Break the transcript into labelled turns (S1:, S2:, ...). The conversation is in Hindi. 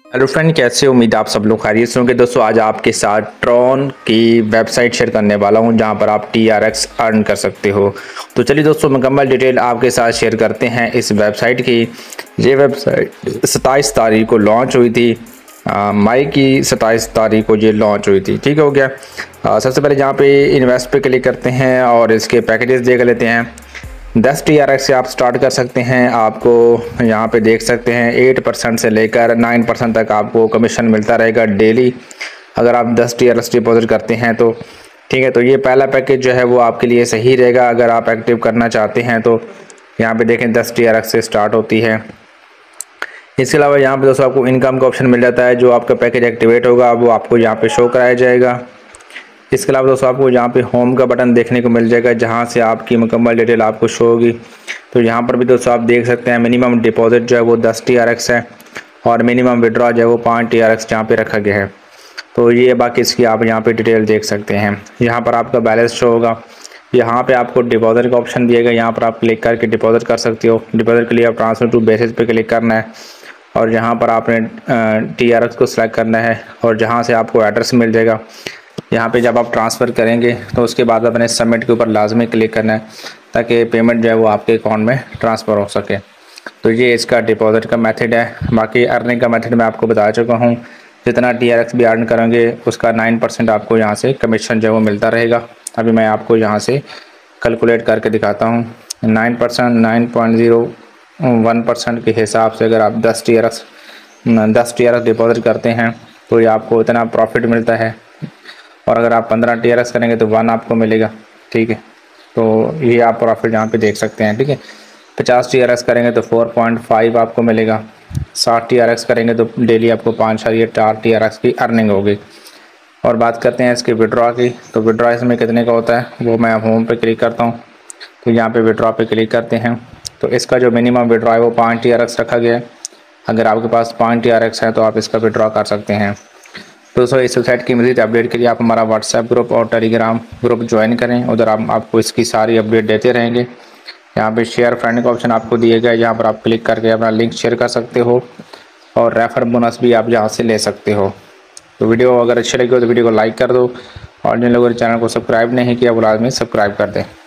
S1: हेलो फ्रेंड, कैसे हो? उम्मीद आप सब लोग खैरियत से होंगे। दोस्तों आज आपके साथ ट्रॉन की वेबसाइट शेयर करने वाला हूं जहां पर आप TRX अर्न कर सकते हो। तो चलिए दोस्तों, मुकम्मल डिटेल आपके साथ शेयर करते हैं इस वेबसाइट की। ये वेबसाइट 27 तारीख को लॉन्च हुई थी। मई की 27 तारीख को ये लॉन्च हुई थी। ठीक हो गया। सबसे पहले यहाँ पे इन्वेस्ट पे क्लिक करते हैं और इसके पैकेजेस देख लेते हैं। 10 TRX से आप स्टार्ट कर सकते हैं। आपको यहाँ पे देख सकते हैं 8% से लेकर 9% तक आपको कमीशन मिलता रहेगा डेली, अगर आप 10 TRX डिपॉजिट करते हैं तो। ठीक है, तो ये पहला पैकेज जो है वो आपके लिए सही रहेगा अगर आप एक्टिव करना चाहते हैं तो। यहाँ पे देखें 10 TRX से स्टार्ट होती है। इसके अलावा यहाँ पे दोस्तों आपको इनकम का ऑप्शन मिल जाता है। जो आपका पैकेज एक्टिवेट होगा वो आपको यहाँ पे शो कराया जाएगा। इसके अलावा दोस्तों आपको यहाँ पे होम का बटन देखने को मिल जाएगा जहाँ से आपकी मुकम्मल डिटेल आपको शो होगी। तो यहाँ पर भी दोस्तों आप देख सकते हैं मिनिमम डिपॉजिट जो है वो 10 TRX है और मिनिमम विड्रॉ जो है वो 5 TRX यहाँ पे रखा गया है। तो ये बाकी इसकी आप यहाँ पे डिटेल देख सकते हैं। यहाँ पर आपका बैलेंस शो होगा। यहाँ पे आपको डिपॉजिट का ऑप्शन दिएगा, यहाँ पर आप क्लिक करके डिपॉजिट कर सकते हो। डिपॉजिट के लिए आप ट्रांसफर टू बेसिस पे क्लिक करना है और यहाँ पर आपने TRX को सिलेक्ट करना है और जहाँ से आपको एड्रेस मिल जाएगा। यहाँ पे जब आप ट्रांसफ़र करेंगे तो उसके बाद अपने सबमिट के ऊपर लाजमी क्लिक करना है ताकि पेमेंट जो है वो आपके अकाउंट में ट्रांसफ़र हो सके। तो ये इसका डिपॉजिट का मेथड है। बाकी अर्निंग का मेथड मैं आपको बता चुका हूँ। जितना TRX भी अर्न करेंगे उसका 9% आपको यहाँ से कमीशन जो है वो मिलता रहेगा। अभी मैं आपको यहाँ से कैलकुलेट करके दिखाता हूँ। 9% 9.01% के हिसाब से अगर आप 10 TRX डिपॉजिट करते हैं तो ये आपको इतना प्रॉफिट मिलता है। और अगर आप 15 TRX करेंगे तो 1 आपको मिलेगा। ठीक है, तो ये आप प्रॉफिट यहाँ पे देख सकते हैं। ठीक है, 50 TRX करेंगे तो 4.5 आपको मिलेगा। 60 TRX करेंगे तो डेली आपको 5.4 TRX की अर्निंग होगी। और बात करते हैं इसके विड्रॉ की, तो विड्रॉ इसमें कितने का होता है वो मैं होम पे क्लिक करता हूँ। तो यहाँ पे विड्रॉ पे क्लिक करते हैं तो इसका जो मिनिमम विड्रॉ है वो 5 TRX रखा गया है। अगर आपके पास 5 TRX है तो आप इसका विड्रॉ कर सकते हैं। दोस्तों इस वेबसाइट की मज़ीद अपडेट के लिए आप हमारा व्हाट्सएप ग्रुप और टेलीग्राम ग्रुप ज्वाइन करें। उधर आपको इसकी सारी अपडेट देते रहेंगे। यहाँ पे शेयर फ्रेंड का ऑप्शन आपको दिया गया है, यहाँ पर आप क्लिक करके अपना लिंक शेयर कर सकते हो और रेफर बोनस भी आप यहाँ से ले सकते हो। तो वीडियो अगर अच्छी लगी हो तो वीडियो को लाइक कर दो और जिन लोगों ने चैनल को सब्सक्राइब नहीं किया वो लाजमी सब्सक्राइब कर दें।